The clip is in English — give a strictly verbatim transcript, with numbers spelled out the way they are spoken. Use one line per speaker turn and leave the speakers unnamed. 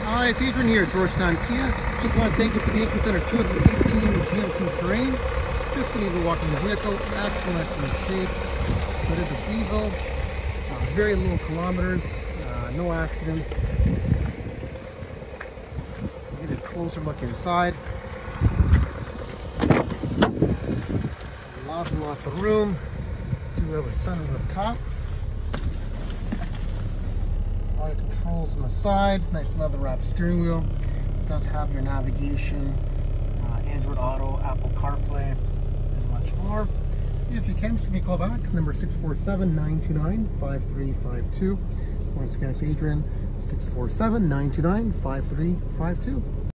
Hi, it's Adrian here at Georgetown Kia. Just want to thank you for the interest in our two thousand eighteen G M C Terrain. Just going to be walking the vehicle, excellent, excellent shape. So it is a diesel, uh, very low kilometers, uh, no accidents. Get a closer look inside. So lots and lots of room. Do have a sunroof up top. All your controls on the side, nice leather wrapped steering wheel. It does have your navigation, uh, Android Auto, Apple CarPlay, and much more. If you can, just give me a call back, number six four seven, nine two nine, five three five two. Once again, it's Adrian, six four seven, nine two nine, five three five two.